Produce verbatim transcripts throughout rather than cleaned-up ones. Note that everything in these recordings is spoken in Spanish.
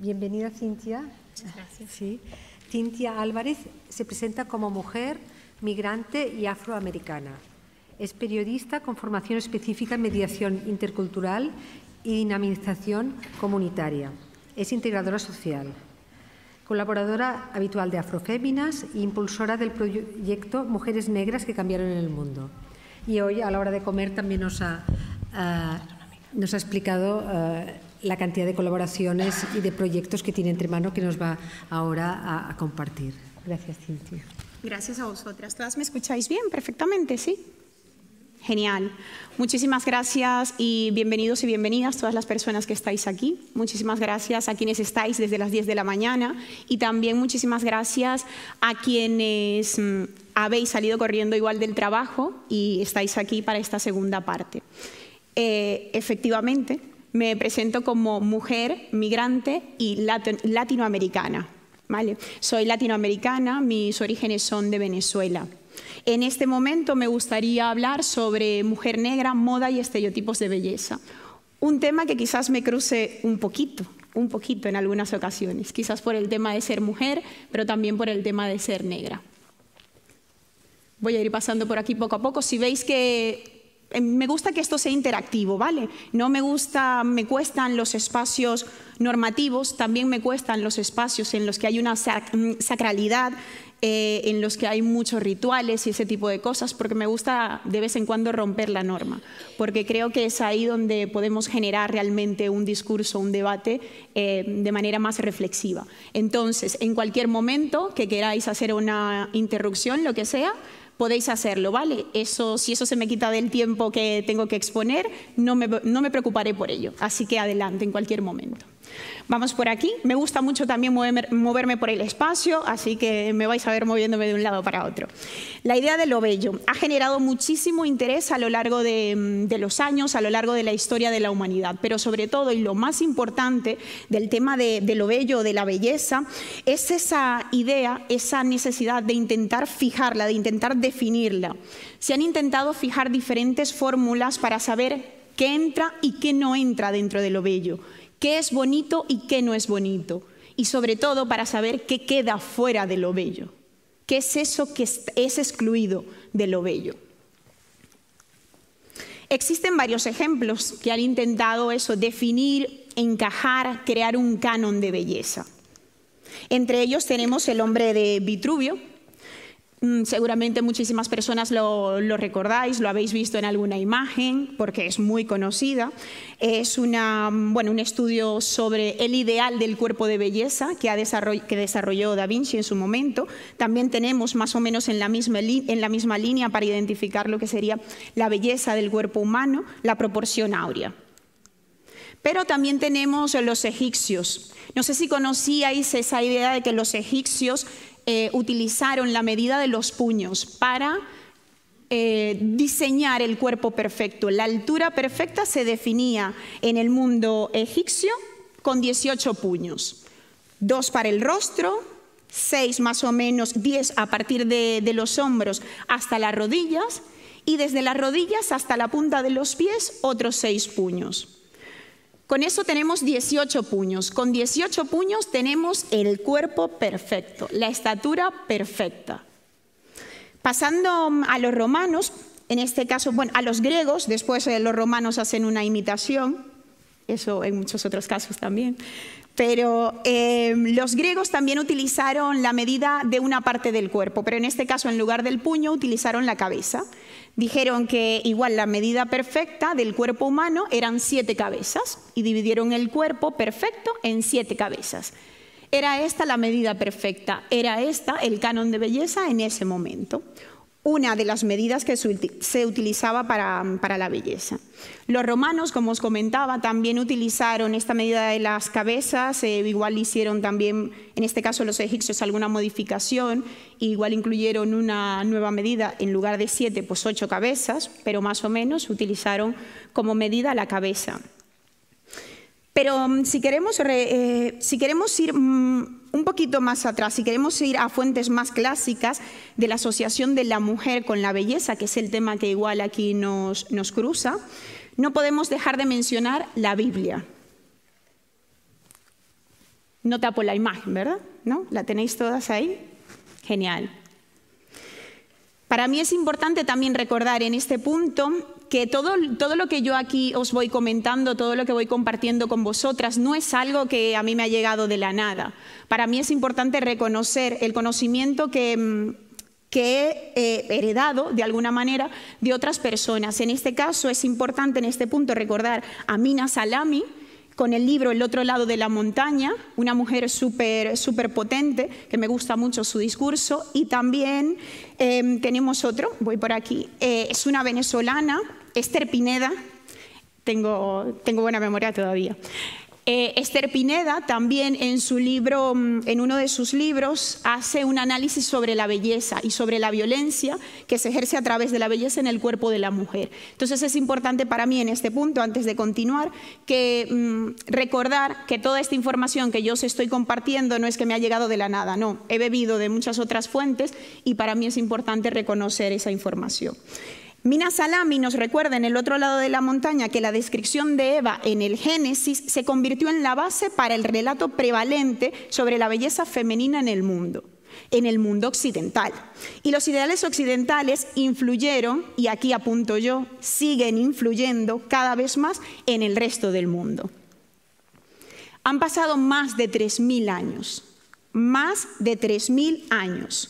Bienvenida, Cintia. Muchas gracias. Sí. Cintia Álvarez se presenta como mujer, migrante y afroamericana. Es periodista con formación específica en mediación intercultural y dinamización comunitaria. Es integradora social, colaboradora habitual de Afroféminas e impulsora del proyecto Mujeres Negras que cambiaron el mundo. Y hoy, a la hora de comer, también nos ha, uh, nos ha explicado uh, la cantidad de colaboraciones y de proyectos que tiene entre manos, que nos va ahora a, a compartir. Gracias, Cintia. Gracias a vosotras. ¿Todas me escucháis bien? Perfectamente, ¿sí? Genial. Muchísimas gracias y bienvenidos y bienvenidas todas las personas que estáis aquí. Muchísimas gracias a quienes estáis desde las diez de la mañana y también muchísimas gracias a quienes mmm, habéis salido corriendo igual del trabajo y estáis aquí para esta segunda parte. Eh, efectivamente, me presento como mujer, migrante y lat- latinoamericana. ¿Vale? Soy latinoamericana, mis orígenes son de Venezuela. En este momento me gustaría hablar sobre mujer negra, moda y estereotipos de belleza. Un tema que quizás me cruce un poquito, un poquito en algunas ocasiones. Quizás por el tema de ser mujer, pero también por el tema de ser negra. Voy a ir pasando por aquí poco a poco. Si veis que me gusta que esto sea interactivo, ¿vale? No me gusta, me cuestan los espacios normativos, también me cuestan los espacios en los que hay una sacralidad, eh, en los que hay muchos rituales y ese tipo de cosas, porque me gusta de vez en cuando romper la norma, porque creo que es ahí donde podemos generar realmente un discurso, un debate eh, de manera más reflexiva. Entonces, en cualquier momento que queráis hacer una interrupción, lo que sea, podéis hacerlo, ¿vale? Eso, si eso se me quita del tiempo que tengo que exponer, no me, no me preocuparé por ello. Así que adelante, en cualquier momento. Vamos por aquí. Me gusta mucho también moverme, moverme por el espacio, así que me vais a ver moviéndome de un lado para otro. La idea de lo bello ha generado muchísimo interés a lo largo de, de los años, a lo largo de la historia de la humanidad, pero sobre todo, y lo más importante del tema de, de lo bello, de la belleza, es esa idea, esa necesidad de intentar fijarla, de intentar definirla. Se han intentado fijar diferentes fórmulas para saber qué entra y qué no entra dentro de lo bello, qué es bonito y qué no es bonito, y sobre todo para saber qué queda fuera de lo bello, qué es eso que es excluido de lo bello. Existen varios ejemplos que han intentado eso, definir, encajar, crear un canon de belleza. Entre ellos tenemos el hombre de Vitruvio. Seguramente muchísimas personas lo, lo recordáis, lo habéis visto en alguna imagen, porque es muy conocida. Es una, bueno, un estudio sobre el ideal del cuerpo de belleza que, ha desarroll que desarrolló Da Vinci en su momento. También tenemos más o menos en la, misma en la misma línea para identificar lo que sería la belleza del cuerpo humano, la proporción áurea. Pero también tenemos los egipcios. No sé si conocíais esa idea de que los egipcios Eh, utilizaron la medida de los puños para eh, diseñar el cuerpo perfecto. La altura perfecta se definía en el mundo egipcio con dieciocho puños. Dos para el rostro, seis más o menos, diez a partir de, de los hombros hasta las rodillas y desde las rodillas hasta la punta de los pies otros seis puños. Con eso tenemos dieciocho puños. Con dieciocho puños tenemos el cuerpo perfecto, la estatura perfecta. Pasando a los romanos, en este caso, bueno, a los griegos, después eh, los romanos hacen una imitación, eso en muchos otros casos también, pero eh, los griegos también utilizaron la medida de una parte del cuerpo, pero en este caso, en lugar del puño, utilizaron la cabeza. Dijeron que igual la medida perfecta del cuerpo humano eran siete cabezas y dividieron el cuerpo perfecto en siete cabezas. Era esta la medida perfecta, era esta el canon de belleza en ese momento. Una de las medidas que se utilizaba para, para la belleza. Los romanos, como os comentaba, también utilizaron esta medida de las cabezas, eh, igual hicieron también, en este caso los egipcios, alguna modificación, igual incluyeron una nueva medida, en lugar de siete, pues ocho cabezas, pero más o menos utilizaron como medida la cabeza. Pero si queremos, eh, si queremos ir mm, un poquito más atrás, si queremos ir a fuentes más clásicas de la asociación de la mujer con la belleza, que es el tema que igual aquí nos, nos cruza, no podemos dejar de mencionar la Biblia. No tapo la imagen, ¿verdad? ¿No? ¿La tenéis todas ahí? Genial. Para mí es importante también recordar en este punto que todo, todo lo que yo aquí os voy comentando, todo lo que voy compartiendo con vosotras, no es algo que a mí me ha llegado de la nada. Para mí es importante reconocer el conocimiento que, que he eh, heredado, de alguna manera, de otras personas. En este caso es importante en este punto recordar a Mina Salami, con el libro El otro lado de la montaña, una mujer súper súper potente, que me gusta mucho su discurso. Y también eh, tenemos otro, voy por aquí, eh, es una venezolana, Esther Pineda, tengo, tengo buena memoria todavía. Eh, Esther Pineda también en su libro, en uno de sus libros, hace un análisis sobre la belleza y sobre la violencia que se ejerce a través de la belleza en el cuerpo de la mujer. Entonces es importante para mí en este punto, antes de continuar, que mmm, recordar que toda esta información que yo os estoy compartiendo no es que me ha llegado de la nada, no, he bebido de muchas otras fuentes y para mí es importante reconocer esa información. Mina Salami nos recuerda en El otro lado de la montaña que la descripción de Eva en el Génesis se convirtió en la base para el relato prevalente sobre la belleza femenina en el mundo, en el mundo occidental. Y los ideales occidentales influyeron, y aquí apunto yo, siguen influyendo cada vez más en el resto del mundo. Han pasado más de tres mil años, más de tres mil años.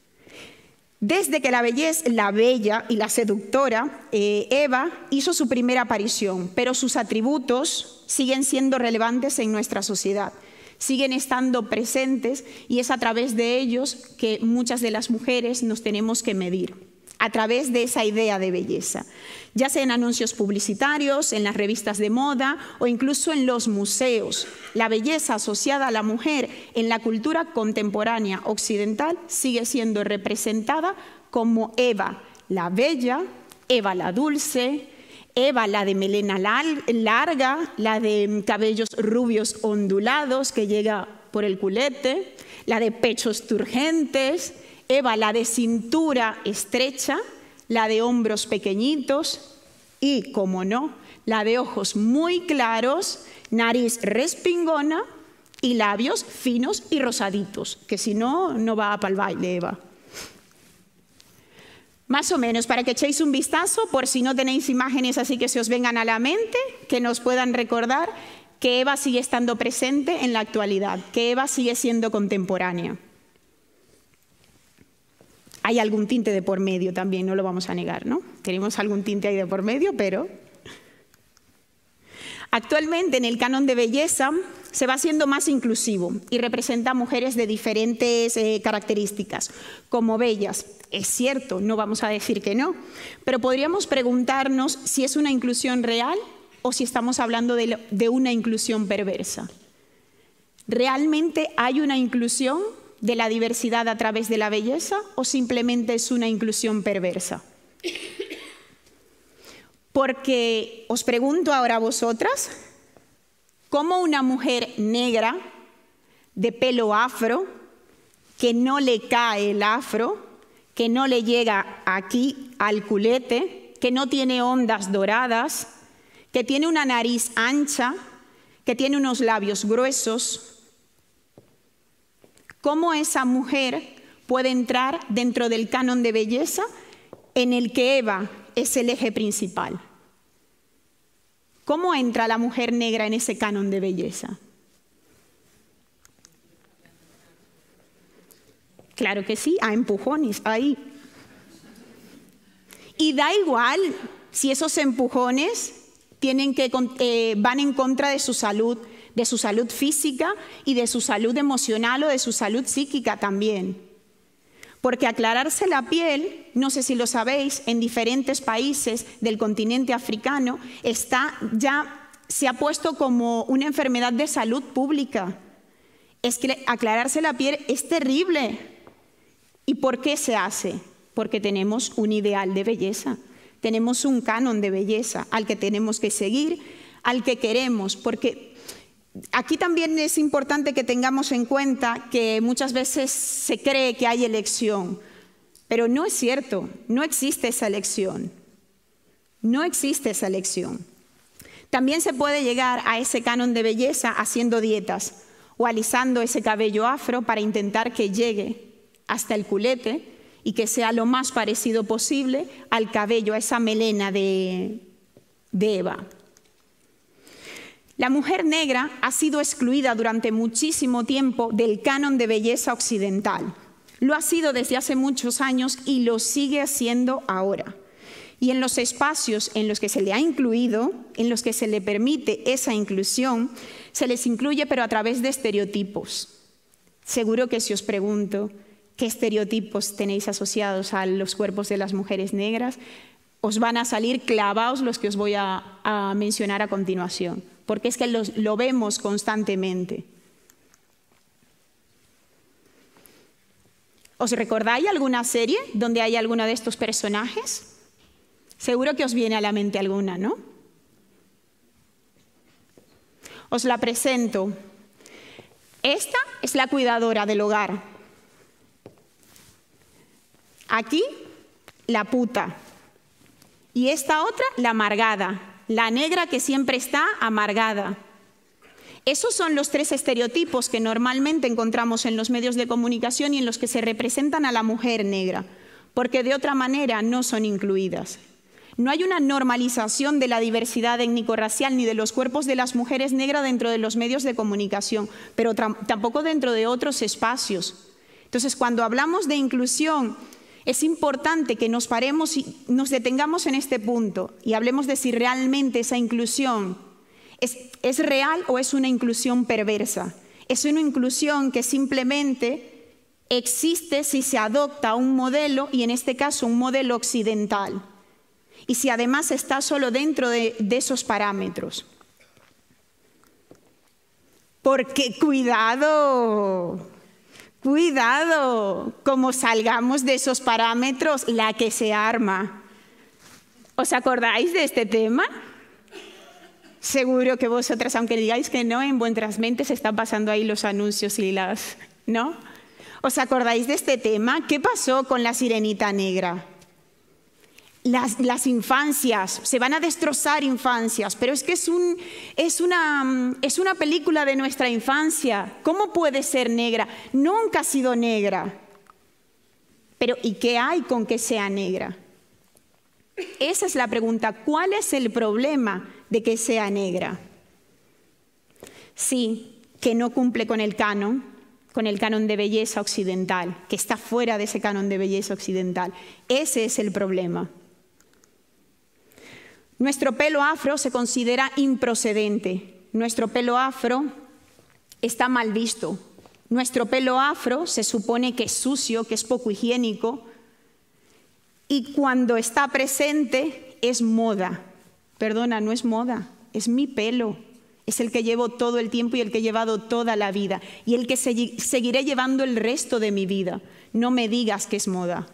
Desde que la, belleza, la bella y la seductora eh, Eva hizo su primera aparición, pero sus atributos siguen siendo relevantes en nuestra sociedad, siguen estando presentes y es a través de ellos que muchas de las mujeres nos tenemos que medir, a través de esa idea de belleza, ya sea en anuncios publicitarios, en las revistas de moda o incluso en los museos. La belleza asociada a la mujer en la cultura contemporánea occidental sigue siendo representada como Eva la bella, Eva la dulce, Eva la de melena larga, la de cabellos rubios ondulados que llega por el culete, la de pechos turgentes, Eva la de cintura estrecha, la de hombros pequeñitos y, como no, la de ojos muy claros, nariz respingona y labios finos y rosaditos, que si no, no va para el baile, Eva. Más o menos, para que echéis un vistazo, por si no tenéis imágenes así que se os vengan a la mente, que nos puedan recordar que Eva sigue estando presente en la actualidad, que Eva sigue siendo contemporánea. Hay algún tinte de por medio también, no lo vamos a negar, ¿no? Tenemos algún tinte ahí de por medio, pero... Actualmente en el canon de belleza se va haciendo más inclusivo y representa a mujeres de diferentes eh, características, como bellas. Es cierto, no vamos a decir que no, pero podríamos preguntarnos si es una inclusión real o si estamos hablando de, de una inclusión perversa. ¿Realmente hay una inclusión de la diversidad a través de la belleza o simplemente es una inclusión perversa? Porque os pregunto ahora a vosotras, ¿cómo una mujer negra de pelo afro, que no le cae el afro, que no le llega aquí al culete, que no tiene ondas doradas, que tiene una nariz ancha, que tiene unos labios gruesos, cómo esa mujer puede entrar dentro del canon de belleza en el que Eva es el eje principal? ¿Cómo entra la mujer negra en ese canon de belleza? Claro que sí, a empujones, ahí. Y da igual si esos empujones tienen que, eh, van en contra de su salud, de su salud física y de su salud emocional o de su salud psíquica también. Porque aclararse la piel, no sé si lo sabéis, en diferentes países del continente africano está ya se ha puesto como una enfermedad de salud pública. Es que aclararse la piel es terrible. ¿Y por qué se hace? Porque tenemos un ideal de belleza, tenemos un canon de belleza al que tenemos que seguir, al que queremos, porque aquí también es importante que tengamos en cuenta que muchas veces se cree que hay elección, pero no es cierto, no existe esa elección, no existe esa elección. También se puede llegar a ese canon de belleza haciendo dietas o alisando ese cabello afro para intentar que llegue hasta el culete y que sea lo más parecido posible al cabello, a esa melena de, de Eva. La mujer negra ha sido excluida durante muchísimo tiempo del canon de belleza occidental. Lo ha sido desde hace muchos años y lo sigue siendo ahora. Y en los espacios en los que se le ha incluido, en los que se le permite esa inclusión, se les incluye pero a través de estereotipos. Seguro que si os pregunto qué estereotipos tenéis asociados a los cuerpos de las mujeres negras, os van a salir clavados los que os voy a, a mencionar a continuación, porque es que los, lo vemos constantemente. ¿Os recordáis alguna serie donde hay alguno de estos personajes? Seguro que os viene a la mente alguna, ¿no? Os la presento. Esta es la cuidadora del hogar. Aquí, la puta. Y esta otra, la amargada. La negra que siempre está amargada. Esos son los tres estereotipos que normalmente encontramos en los medios de comunicación y en los que se representan a la mujer negra, porque de otra manera no son incluidas. No hay una normalización de la diversidad étnico-racial ni de los cuerpos de las mujeres negras dentro de los medios de comunicación, pero tampoco dentro de otros espacios. Entonces, cuando hablamos de inclusión, es importante que nos paremos y nos detengamos en este punto y hablemos de si realmente esa inclusión es, es real o es una inclusión perversa. Es una inclusión que simplemente existe si se adopta un modelo, y en este caso un modelo occidental. Y si además está solo dentro de, de esos parámetros. Porque cuidado, cuidado, como salgamos de esos parámetros, la que se arma. ¿Os acordáis de este tema? Seguro que vosotras, aunque digáis que no, en vuestras mentes están pasando ahí los anuncios y las... ¿no? ¿Os acordáis de este tema? ¿Qué pasó con la sirenita negra? Las, las infancias, se van a destrozar infancias, pero es que es, un, es, una, es una película de nuestra infancia. ¿Cómo puede ser negra? Nunca ha sido negra. Pero ¿y qué hay con que sea negra? Esa es la pregunta. ¿Cuál es el problema de que sea negra? Sí, que no cumple con el canon, con el canon de belleza occidental, que está fuera de ese canon de belleza occidental. Ese es el problema. Nuestro pelo afro se considera improcedente. Nuestro pelo afro está mal visto. Nuestro pelo afro se supone que es sucio, que es poco higiénico, y cuando está presente es moda. Perdona, no es moda, es mi pelo. Es el que llevo todo el tiempo y el que he llevado toda la vida, y el que seguiré llevando el resto de mi vida. No me digas que es moda.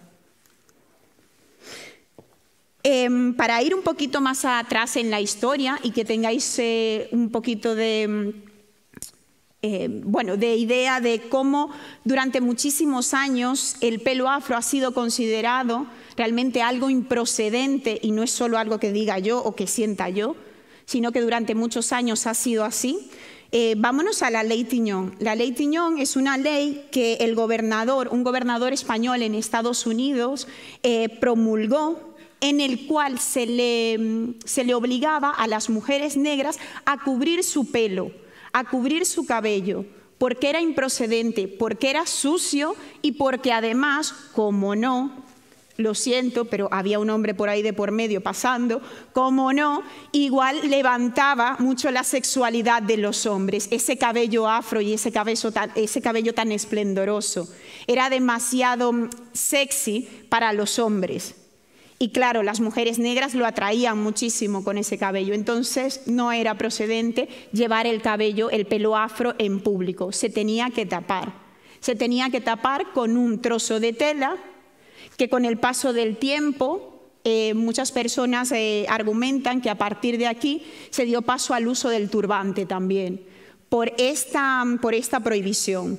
Eh, para ir un poquito más atrás en la historia y que tengáis eh, un poquito de, eh, bueno, de idea de cómo durante muchísimos años el pelo afro ha sido considerado realmente algo improcedente, y no es solo algo que diga yo o que sienta yo, sino que durante muchos años ha sido así. Eh, vámonos a la Ley Tiñón. La Ley Tiñón es una ley que el gobernador, un gobernador español en Estados Unidos, eh, promulgó, en el cual se le, se le obligaba a las mujeres negras a cubrir su pelo, a cubrir su cabello, porque era improcedente, porque era sucio y porque además, como no, lo siento, pero había un hombre por ahí de por medio pasando, como no, igual levantaba mucho la sexualidad de los hombres, ese cabello afro y ese cabello tan, ese cabello tan esplendoroso. Era demasiado sexy para los hombres. Y claro, las mujeres negras lo atraían muchísimo con ese cabello. Entonces no era procedente llevar el cabello, el pelo afro en público. Se tenía que tapar. Se tenía que tapar con un trozo de tela que con el paso del tiempo eh, muchas personas eh, argumentan que a partir de aquí se dio paso al uso del turbante también, por esta, por esta prohibición.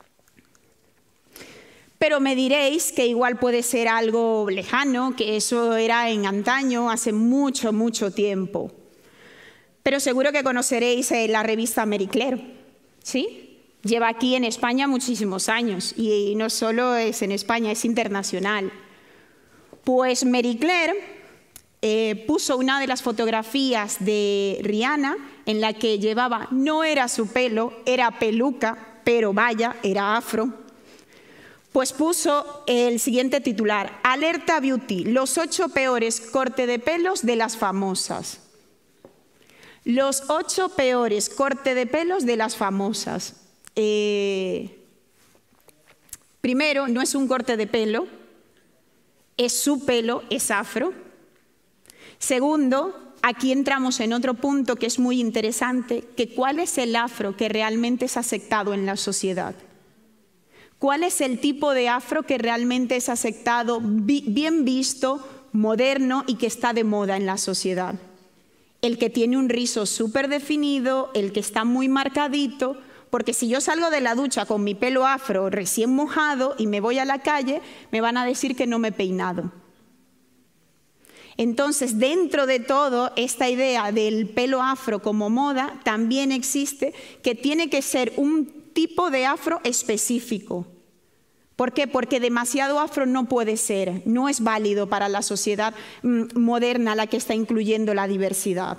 Pero me diréis que igual puede ser algo lejano, que eso era en antaño, hace mucho, mucho tiempo. Pero seguro que conoceréis eh, la revista Marie Claire, ¿sí? Lleva aquí en España muchísimos años y no solo es en España, es internacional. Pues Marie Claire eh, puso una de las fotografías de Rihanna en la que llevaba, no era su pelo, era peluca, pero vaya, era afro. Pues puso el siguiente titular: Alerta Beauty, los ocho peores cortes de pelos de las famosas. Los ocho peores cortes de pelos de las famosas. Eh, primero, no es un corte de pelo, es su pelo, es afro. Segundo, aquí entramos en otro punto que es muy interesante, que cuál es el afro que realmente es aceptado en la sociedad. ¿Cuál es el tipo de afro que realmente es aceptado, bien visto, moderno y que está de moda en la sociedad? El que tiene un rizo súper definido, el que está muy marcadito, porque si yo salgo de la ducha con mi pelo afro recién mojado y me voy a la calle, me van a decir que no me he peinado. Entonces, dentro de todo, esta idea del pelo afro como moda también existe, que tiene que ser un tipo de afro específico. ¿Por qué? Porque demasiado afro no puede ser, no es válido para la sociedad moderna, la que está incluyendo la diversidad.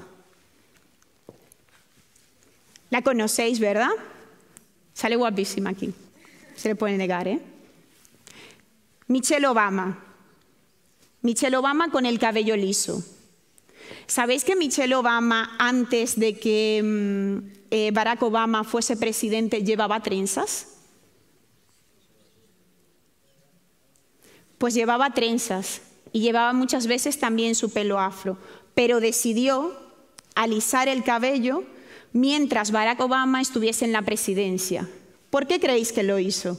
La conocéis, ¿verdad? Sale guapísima aquí, se le puede negar, ¿eh? Michelle Obama. Michelle Obama con el cabello liso. ¿Sabéis que Michelle Obama, antes de que eh, Barack Obama fuese presidente, llevaba trenzas? Pues llevaba trenzas y llevaba muchas veces también su pelo afro, pero decidió alisar el cabello mientras Barack Obama estuviese en la presidencia. ¿Por qué creéis que lo hizo?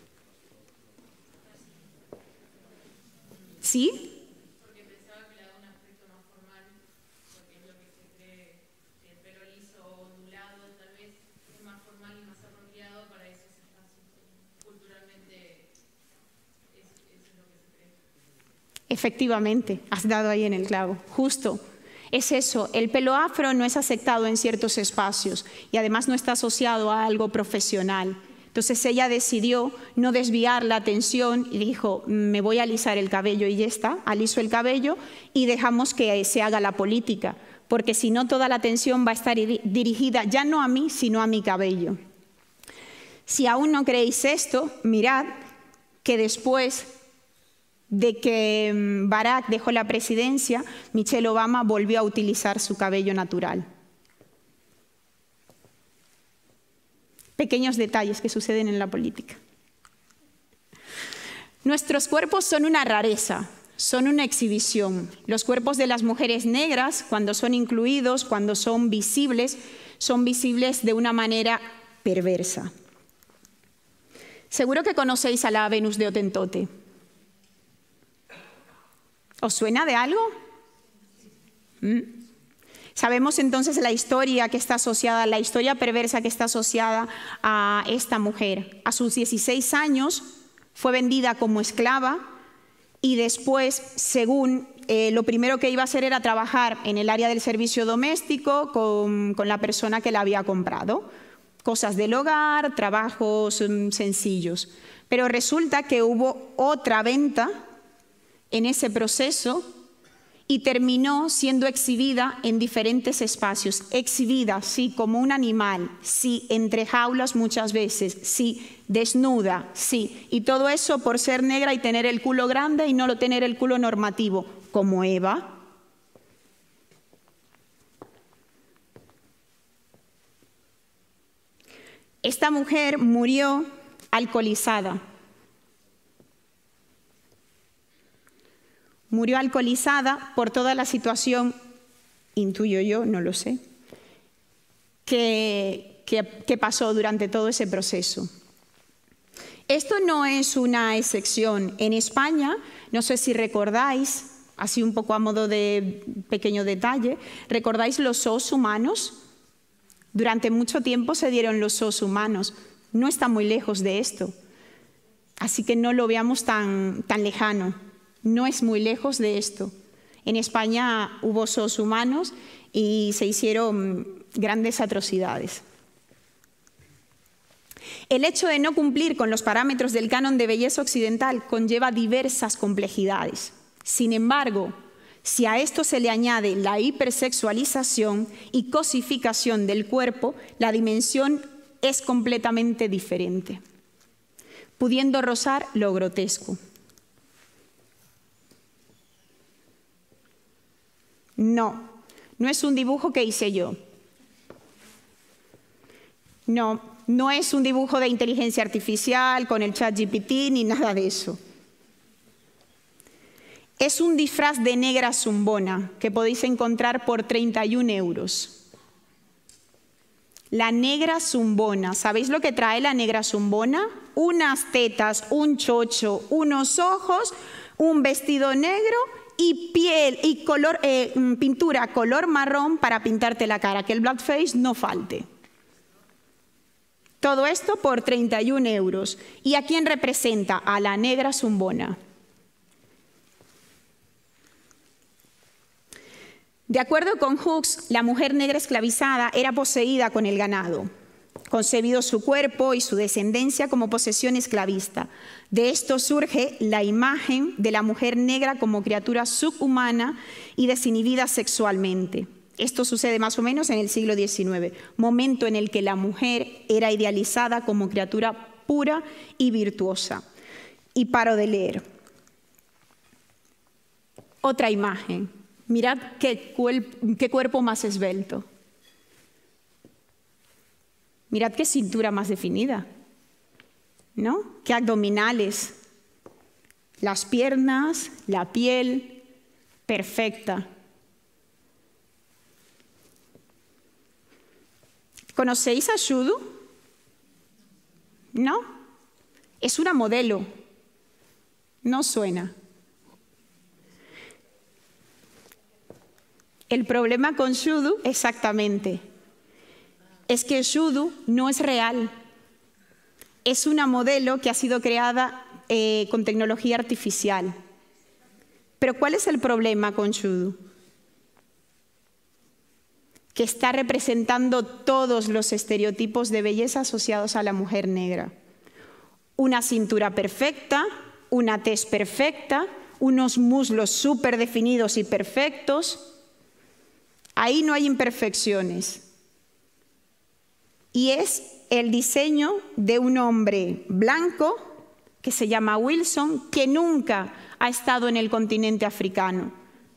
¿Sí? Porque pensaba que le daba un aspecto más formal, porque es lo que se cree, el pelo liso o ondulado tal vez es más formal y más apropiado para esos espacios. Culturalmente es, es lo que se cree. Efectivamente, has dado ahí en el clavo, justo. Es eso, el pelo afro no es aceptado en ciertos espacios y además no está asociado a algo profesional. Entonces ella decidió no desviar la atención y dijo, me voy a alisar el cabello y ya está, aliso el cabello y dejamos que se haga la política, porque si no toda la atención va a estar dirigida ya no a mí, sino a mi cabello. Si aún no creéis esto, mirad que después de que Barack dejó la presidencia, Michelle Obama volvió a utilizar su cabello natural. Pequeños detalles que suceden en la política. Nuestros cuerpos son una rareza, son una exhibición. Los cuerpos de las mujeres negras, cuando son incluidos, cuando son visibles, son visibles de una manera perversa. Seguro que conocéis a la Venus de Hotentote. ¿Os suena de algo? ¿Mm? Sabemos entonces la historia que está asociada, la historia perversa que está asociada a esta mujer. A sus dieciséis años fue vendida como esclava y después, según eh, lo primero que iba a hacer era trabajar en el área del servicio doméstico con, con la persona que la había comprado. Cosas del hogar, trabajos um, sencillos. Pero resulta que hubo otra venta en ese proceso y terminó siendo exhibida en diferentes espacios. Exhibida, sí, como un animal, sí, entre jaulas muchas veces, sí, desnuda, sí. Y todo eso por ser negra y tener el culo grande y no lo tener el culo normativo, como Eva. Esta mujer murió alcoholizada. Murió alcoholizada por toda la situación, intuyo yo, no lo sé, que, que, que pasó durante todo ese proceso. Esto no es una excepción. En España, no sé si recordáis, así un poco a modo de pequeño detalle, ¿recordáis los zoos humanos? Durante mucho tiempo se dieron los zoos humanos. No está muy lejos de esto. Así que no lo veamos tan, tan lejano. No es muy lejos de esto. En España hubo zoos humanos y se hicieron grandes atrocidades. El hecho de no cumplir con los parámetros del canon de belleza occidental conlleva diversas complejidades. Sin embargo, si a esto se le añade la hipersexualización y cosificación del cuerpo, la dimensión es completamente diferente, pudiendo rozar lo grotesco. No, no es un dibujo que hice yo. No, no es un dibujo de inteligencia artificial con el chat G P T ni nada de eso. Es un disfraz de negra zumbona que podéis encontrar por treinta y un euros. La negra zumbona. ¿Sabéis lo que trae la negra zumbona? Unas tetas, un chocho, unos ojos, un vestido negro y piel y color, eh, pintura color marrón para pintarte la cara, que el blackface no falte. Todo esto por treinta y un euros. ¿Y a quién representa? A la negra zumbona. De acuerdo con Hooks, la mujer negra esclavizada era poseída con el ganado, concebido su cuerpo y su descendencia como posesión esclavista. De esto surge la imagen de la mujer negra como criatura subhumana y desinhibida sexualmente. Esto sucede más o menos en el siglo diecinueve, momento en el que la mujer era idealizada como criatura pura y virtuosa. Y paro de leer. Otra imagen. Mirad qué, qué cuerpo más esbelto. Mirad qué cintura más definida, ¿no? Qué abdominales. Las piernas, la piel, perfecta. ¿Conocéis a Shudu? ¿No? Es una modelo. No suena. El problema con Shudu, exactamente, es que Shudu no es real. Es una modelo que ha sido creada eh, con tecnología artificial. Pero ¿cuál es el problema con Shudu? Que está representando todos los estereotipos de belleza asociados a la mujer negra. Una cintura perfecta, una tez perfecta, unos muslos súper definidos y perfectos. Ahí no hay imperfecciones. Y es el diseño de un hombre blanco que se llama Wilson, que nunca ha estado en el continente africano,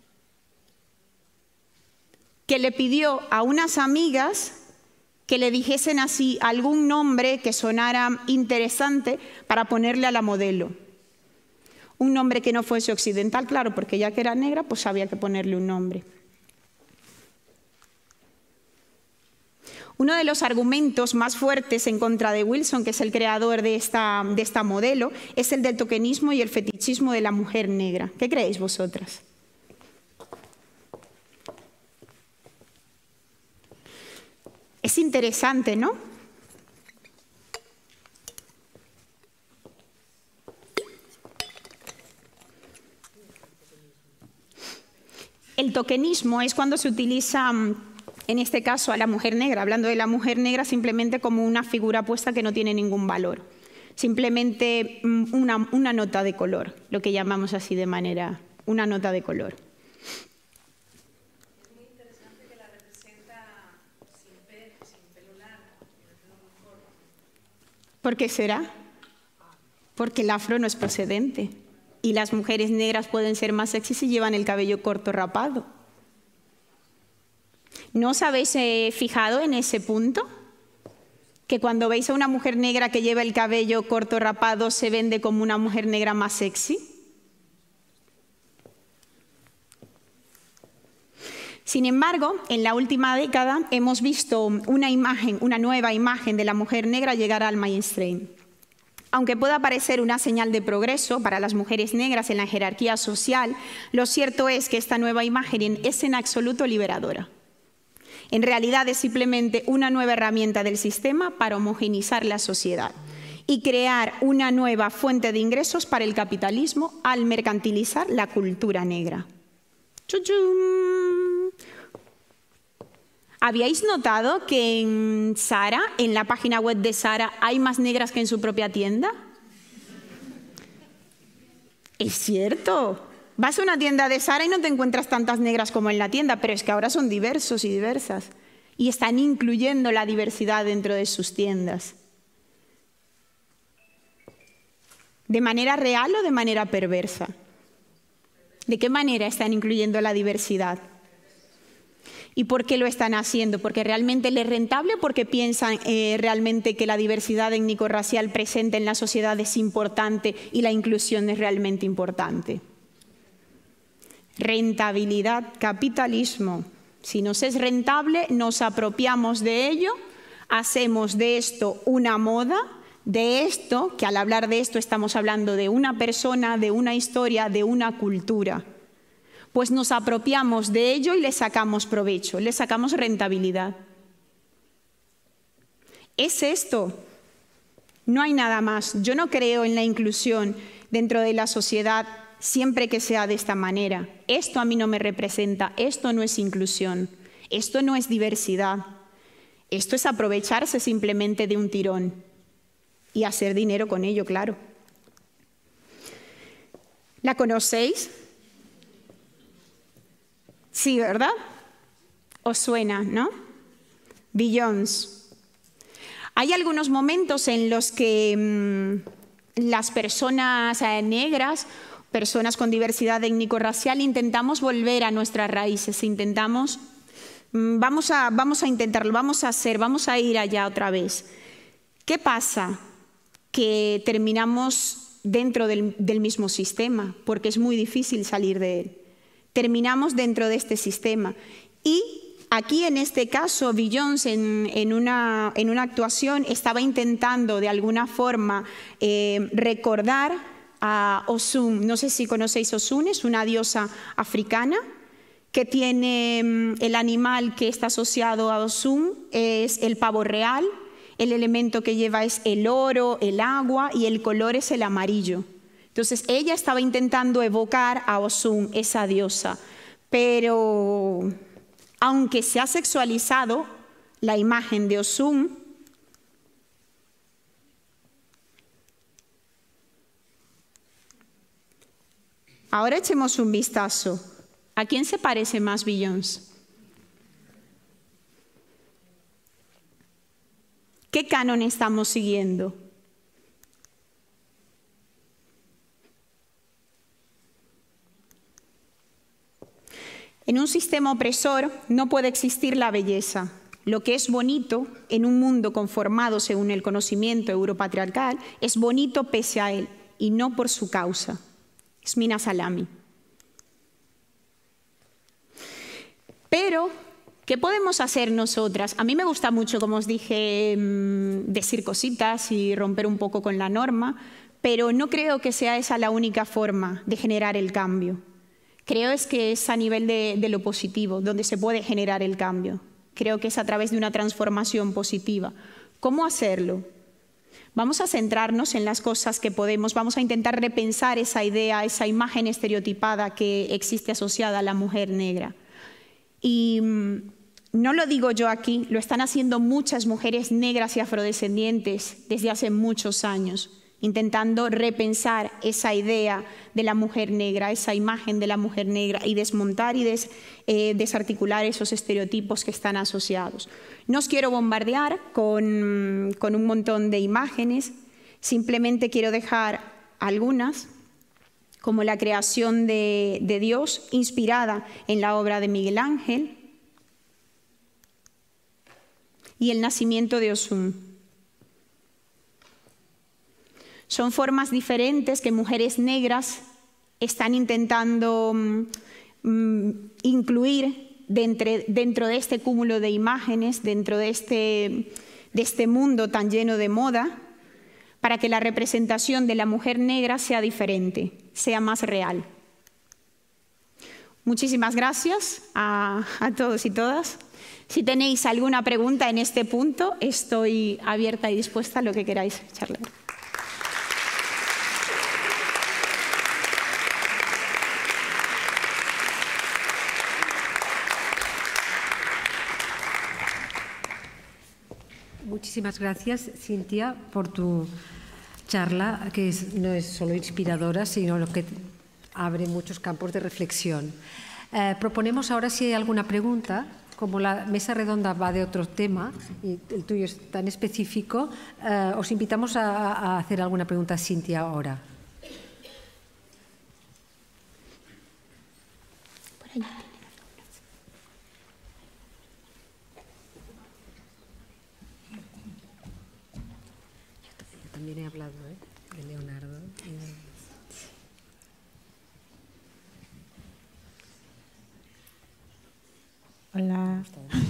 que le pidió a unas amigas que le dijesen así algún nombre que sonara interesante para ponerle a la modelo. Un nombre que no fuese occidental, claro, porque ya que era negra, pues había que ponerle un nombre. Uno de los argumentos más fuertes en contra de Wilson, que es el creador de esta, de esta modelo, es el del tokenismo y el fetichismo de la mujer negra. ¿Qué creéis vosotras? Es interesante, ¿no? El tokenismo es cuando se utiliza, en este caso, a la mujer negra, hablando de la mujer negra simplemente como una figura puesta que no tiene ningún valor. Simplemente una, una nota de color, lo que llamamos así de manera, una nota de color. Es muy interesante que la representa sin pelo, sin pelo largo, con el pelo muy corto. ¿Por qué será? Porque el afro no es procedente. Y las mujeres negras pueden ser más sexy si llevan el cabello corto rapado. ¿No os habéis eh, fijado en ese punto? Que cuando veis a una mujer negra que lleva el cabello corto rapado se vende como una mujer negra más sexy. Sin embargo, en la última década hemos visto una imagen, una nueva imagen de la mujer negra llegar al mainstream. Aunque pueda parecer una señal de progreso para las mujeres negras en la jerarquía social, lo cierto es que esta nueva imagen es en absoluto liberadora. En realidad es simplemente una nueva herramienta del sistema para homogeneizar la sociedad y crear una nueva fuente de ingresos para el capitalismo al mercantilizar la cultura negra. ¡Chuchum! ¿Habíais notado que en Zara, en la página web de Zara, hay más negras que en su propia tienda? Es cierto. Vas a una tienda de Zara y no te encuentras tantas negras como en la tienda, pero es que ahora son diversos y diversas. Y están incluyendo la diversidad dentro de sus tiendas. ¿De manera real o de manera perversa? ¿De qué manera están incluyendo la diversidad? ¿Y por qué lo están haciendo? ¿Porque realmente les es rentable o porque piensan eh, realmente que la diversidad étnico-racial presente en la sociedad es importante y la inclusión es realmente importante? Rentabilidad, capitalismo. Si nos es rentable, nos apropiamos de ello, hacemos de esto una moda, de esto, que al hablar de esto estamos hablando de una persona, de una historia, de una cultura. Pues nos apropiamos de ello y le sacamos provecho, le sacamos rentabilidad. Es esto. No hay nada más. Yo no creo en la inclusión dentro de la sociedad siempre que sea de esta manera. Esto a mí no me representa, esto no es inclusión, esto no es diversidad. Esto es aprovecharse simplemente de un tirón y hacer dinero con ello, claro. ¿La conocéis? Sí, ¿verdad? ¿Os suena, no? Beyoncé. Hay algunos momentos en los que mmm, las personas eh, negras, personas con diversidad étnico-racial, intentamos volver a nuestras raíces, intentamos, mmm, vamos, a, vamos a intentarlo, vamos a hacer, vamos a ir allá otra vez. ¿Qué pasa? Que terminamos dentro del, del mismo sistema, porque es muy difícil salir de él. Terminamos dentro de este sistema. Y aquí, en este caso, Beyoncé, en, en, una, en una actuación, estaba intentando de alguna forma eh, recordar a Osun. No sé si conocéis Osun, es una diosa africana que tiene el animal que está asociado a Osun, es el pavo real. El elemento que lleva es el oro, el agua y el color es el amarillo. Entonces ella estaba intentando evocar a Osun, esa diosa, pero aunque se ha sexualizado la imagen de Osun, ahora echemos un vistazo. ¿A quién se parece más Beyoncé? ¿Qué canon estamos siguiendo? En un sistema opresor no puede existir la belleza. Lo que es bonito en un mundo conformado según el conocimiento europatriarcal es bonito pese a él y no por su causa. Es Mina Salami. Pero, ¿qué podemos hacer nosotras? A mí me gusta mucho, como os dije, decir cositas y romper un poco con la norma, pero no creo que sea esa la única forma de generar el cambio. Creo es que es a nivel de, de lo positivo, donde se puede generar el cambio. Creo que es a través de una transformación positiva. ¿Cómo hacerlo? Vamos a centrarnos en las cosas que podemos, vamos a intentar repensar esa idea, esa imagen estereotipada que existe asociada a la mujer negra. Y no lo digo yo aquí, lo están haciendo muchas mujeres negras y afrodescendientes desde hace muchos años, intentando repensar esa idea de la mujer negra, esa imagen de la mujer negra y desmontar y des, eh, desarticular esos estereotipos que están asociados. No os quiero bombardear con, con un montón de imágenes, simplemente quiero dejar algunas, como la creación de, de Dios, inspirada en la obra de Miguel Ángel, y el nacimiento de Osun. Son formas diferentes que mujeres negras están intentando mm, incluir dentro, dentro de este cúmulo de imágenes, dentro de este, de este mundo tan lleno de moda, para que la representación de la mujer negra sea diferente, sea más real. Muchísimas gracias a, a todos y todas. Si tenéis alguna pregunta en este punto, estoy abierta y dispuesta a lo que queráis charlar. Muchísimas gracias, Cintia, por tu charla, que es, no es solo inspiradora, sino lo que abre muchos campos de reflexión. Eh, proponemos ahora, si hay alguna pregunta, como la mesa redonda va de otro tema y el tuyo es tan específico, eh, os invitamos a, a hacer alguna pregunta a Cintia ahora. Por allá. Yo también he hablado, ¿eh?, de Leonardo. Hola.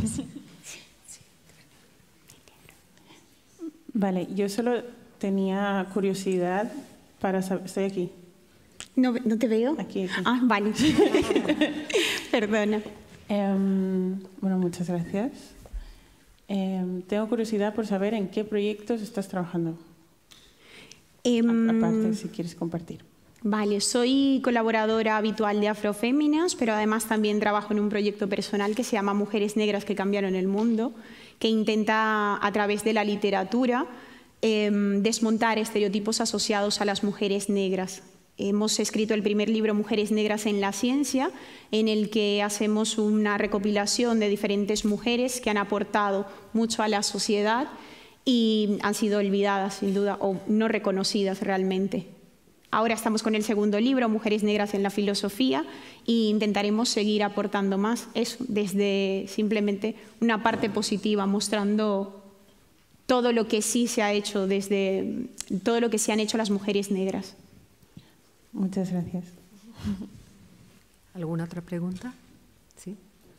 Vale, yo solo tenía curiosidad para saber... Estoy aquí. No, ¿no te veo? Aquí, aquí. Ah, vale. Perdona. Eh, bueno, muchas gracias. Eh, tengo curiosidad por saber en qué proyectos estás trabajando. Eh, Aparte, si quieres compartir. Vale, soy colaboradora habitual de Afroféminas, pero además también trabajo en un proyecto personal que se llama Mujeres Negras que Cambiaron el Mundo, que intenta, a través de la literatura, eh, desmontar estereotipos asociados a las mujeres negras. Hemos escrito el primer libro, Mujeres Negras en la Ciencia, en el que hacemos una recopilación de diferentes mujeres que han aportado mucho a la sociedad y han sido olvidadas, sin duda, o no reconocidas realmente. Ahora estamos con el segundo libro, Mujeres Negras en la Filosofía, e intentaremos seguir aportando más, eso, desde simplemente una parte positiva, mostrando todo lo que sí se ha hecho, desde todo lo que se han hecho las mujeres negras. Muchas gracias. ¿Alguna otra pregunta? Sí.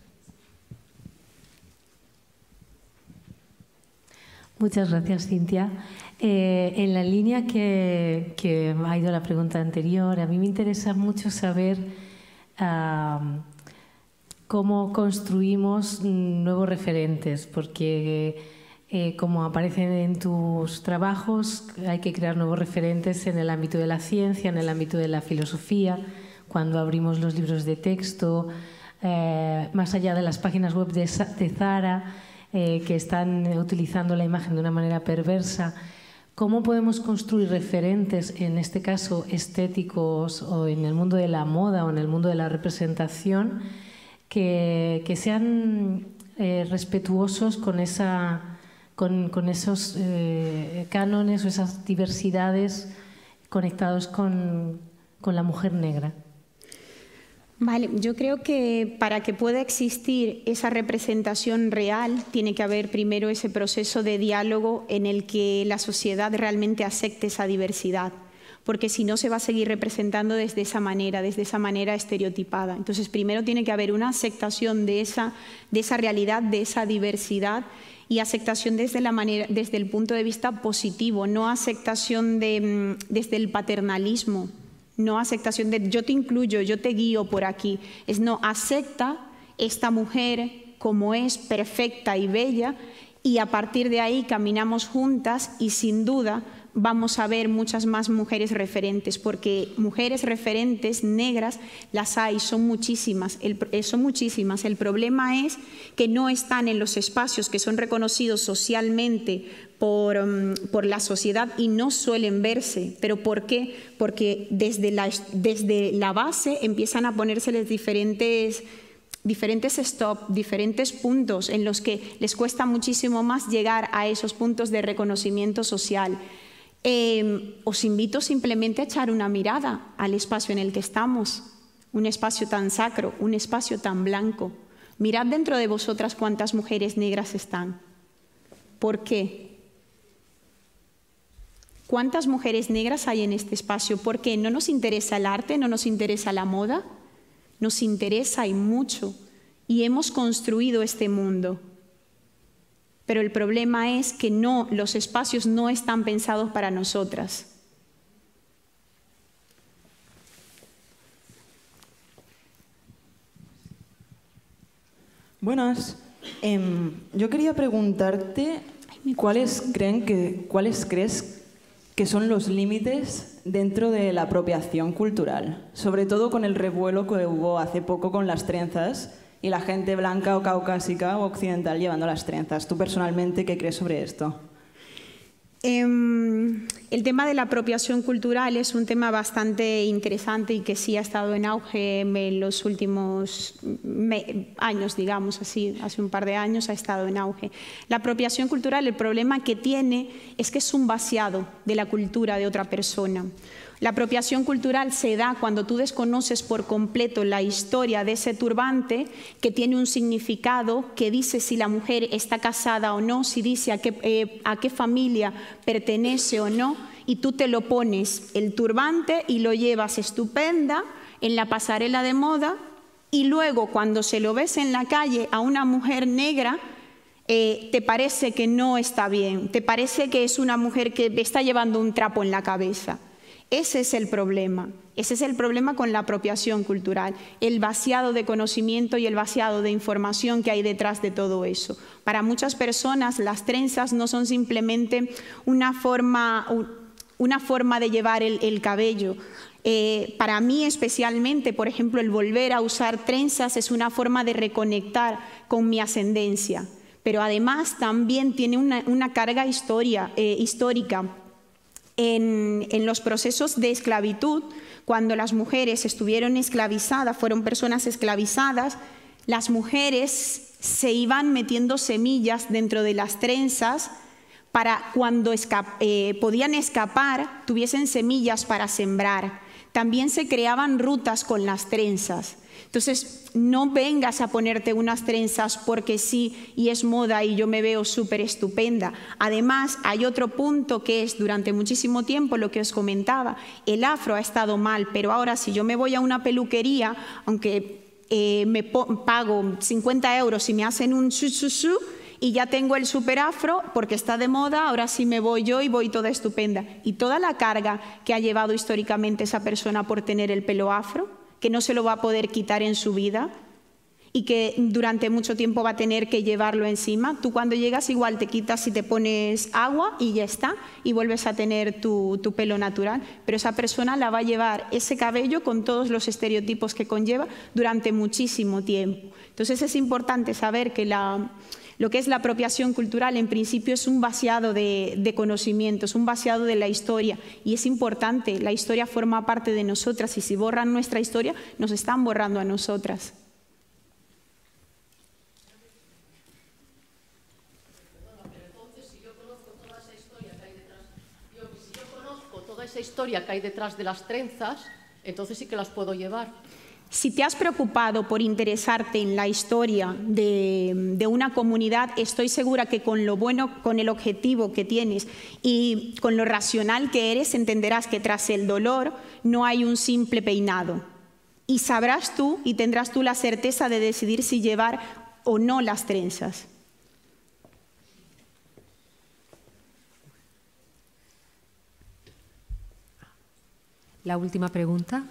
Muchas gracias, Cintia. Eh, en la línea que, que ha ido la pregunta anterior, a mí me interesa mucho saber uh, cómo construimos nuevos referentes, porque eh, como aparecen en tus trabajos, hay que crear nuevos referentes en el ámbito de la ciencia, en el ámbito de la filosofía, cuando abrimos los libros de texto, eh, más allá de las páginas web de, de Zara, eh, que están utilizando la imagen de una manera perversa. ¿Cómo podemos construir referentes, en este caso estéticos, o en el mundo de la moda o en el mundo de la representación, que, que sean eh, respetuosos con, esa, con, con esos eh, cánones o esas diversidades conectados con, con la mujer negra? Vale, yo creo que para que pueda existir esa representación real tiene que haber primero ese proceso de diálogo en el que la sociedad realmente acepte esa diversidad, porque si no se va a seguir representando desde esa manera, desde esa manera estereotipada. Entonces primero tiene que haber una aceptación de esa, de esa realidad, de esa diversidad, y aceptación desde, la manera, desde el punto de vista positivo, no aceptación de, desde el paternalismo. No aceptación de yo te incluyo, yo te guío por aquí. Es no, acepta esta mujer como es, perfecta y bella, y a partir de ahí caminamos juntas y sin duda vamos a ver muchas más mujeres referentes, porque mujeres referentes negras las hay, son muchísimas, el, son muchísimas. El problema es que no están en los espacios que son reconocidos socialmente por, um, por la sociedad y no suelen verse. ¿Pero por qué? Porque desde la, desde la base empiezan a ponérseles diferentes... diferentes stop, diferentes puntos en los que les cuesta muchísimo más llegar a esos puntos de reconocimiento social. Eh, os invito simplemente a echar una mirada al espacio en el que estamos, un espacio tan sacro, un espacio tan blanco. Mirad dentro de vosotras cuántas mujeres negras están. ¿Por qué? ¿Cuántas mujeres negras hay en este espacio? ¿Por qué? ¿No nos interesa el arte? ¿No nos interesa la moda? Nos interesa y mucho, y hemos construido este mundo. Pero el problema es que no, los espacios no están pensados para nosotras. Buenas. Eh, yo quería preguntarte cuáles creen que, cuáles crees que son los límites dentro de la apropiación cultural, sobre todo con el revuelo que hubo hace poco con las trenzas y la gente blanca o caucásica o occidental llevando las trenzas. ¿Tú personalmente qué crees sobre esto? Eh, el tema de la apropiación cultural es un tema bastante interesante y que sí ha estado en auge en los últimos años, digamos así, hace un par de años ha estado en auge. La apropiación cultural, el problema que tiene es que es un vaciado de la cultura de otra persona. La apropiación cultural se da cuando tú desconoces por completo la historia de ese turbante, que tiene un significado, que dice si la mujer está casada o no, si dice a qué, eh, a qué familia pertenece o no, y tú te lo pones el turbante y lo llevas estupenda en la pasarela de moda, y luego cuando se lo ves en la calle a una mujer negra, eh, te parece que no está bien, te parece que es una mujer que está llevando un trapo en la cabeza. Ese es el problema, ese es el problema con la apropiación cultural, el vaciado de conocimiento y el vaciado de información que hay detrás de todo eso. Para muchas personas las trenzas no son simplemente una forma, una forma de llevar el, el cabello. Eh, para mí especialmente, por ejemplo, el volver a usar trenzas es una forma de reconectar con mi ascendencia, pero además también tiene una, una carga historia, eh, histórica. En, en los procesos de esclavitud, cuando las mujeres estuvieron esclavizadas, fueron personas esclavizadas, las mujeres se iban metiendo semillas dentro de las trenzas para cuando esca- eh, podían escapar, tuviesen semillas para sembrar. También se creaban rutas con las trenzas. Entonces, no vengas a ponerte unas trenzas porque sí y es moda y yo me veo súper estupenda. Además, hay otro punto que es durante muchísimo tiempo lo que os comentaba. El afro ha estado mal, pero ahora si yo me voy a una peluquería, aunque eh, me pago cincuenta euros y me hacen un su, su, su, y ya tengo el super afro porque está de moda, ahora sí me voy yo y voy toda estupenda. Y toda la carga que ha llevado históricamente esa persona por tener el pelo afro, que no se lo va a poder quitar en su vida y que durante mucho tiempo va a tener que llevarlo encima. Tú cuando llegas igual te quitas y te pones agua y ya está, y vuelves a tener tu, tu pelo natural, pero esa persona la va a llevar ese cabello con todos los estereotipos que conlleva durante muchísimo tiempo. Entonces es importante saber que la... Lo que es la apropiación cultural, en principio, es un vaciado de, de conocimientos, un vaciado de la historia. Y es importante, la historia forma parte de nosotras y si borran nuestra historia, nos están borrando a nosotras. Pero entonces, si yo conozco toda esa historia que hay detrás, yo, si yo conozco toda esa historia que hay detrás de las trenzas, entonces sí que las puedo llevar. Si te has preocupado por interesarte en la historia de, de una comunidad, estoy segura que con lo bueno, con el objetivo que tienes y con lo racional que eres, entenderás que tras el dolor no hay un simple peinado. Y sabrás tú y tendrás tú la certeza de decidir si llevar o no las trenzas. La última pregunta.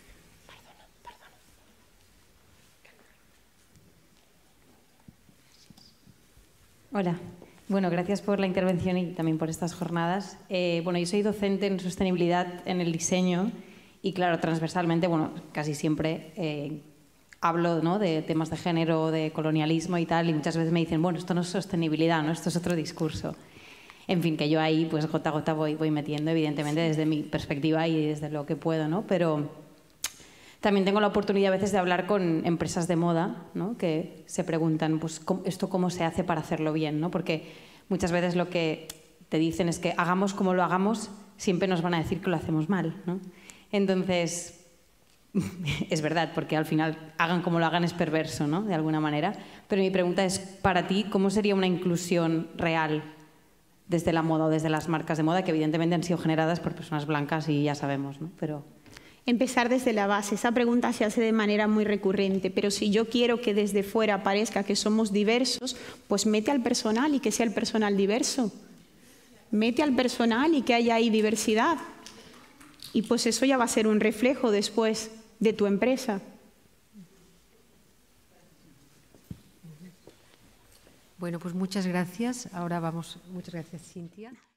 Hola. Bueno, gracias por la intervención y también por estas jornadas. Eh, bueno, yo soy docente en sostenibilidad en el diseño y, claro, transversalmente, bueno, casi siempre eh, hablo, ¿no?, de temas de género, de colonialismo y tal, y muchas veces me dicen, bueno, esto no es sostenibilidad, ¿no?, esto es otro discurso. En fin, que yo ahí, pues, gota a gota voy, voy metiendo, evidentemente, desde mi perspectiva y desde lo que puedo, ¿no? Pero también tengo la oportunidad a veces de hablar con empresas de moda, ¿no?, que se preguntan, pues, ¿esto cómo se hace para hacerlo bien?, ¿no? Porque muchas veces lo que te dicen es que hagamos como lo hagamos, siempre nos van a decir que lo hacemos mal, ¿no? Entonces, es verdad, porque al final hagan como lo hagan es perverso, ¿no?, de alguna manera. Pero mi pregunta es, para ti, ¿cómo sería una inclusión real desde la moda o desde las marcas de moda, que evidentemente han sido generadas por personas blancas y ya sabemos, ¿no? Pero... Empezar desde la base. Esa pregunta se hace de manera muy recurrente, pero si yo quiero que desde fuera parezca que somos diversos, pues mete al personal y que sea el personal diverso. Mete al personal y que haya ahí diversidad. Y pues eso ya va a ser un reflejo después de tu empresa. Bueno, pues muchas gracias. Ahora vamos. Muchas gracias, Cintia.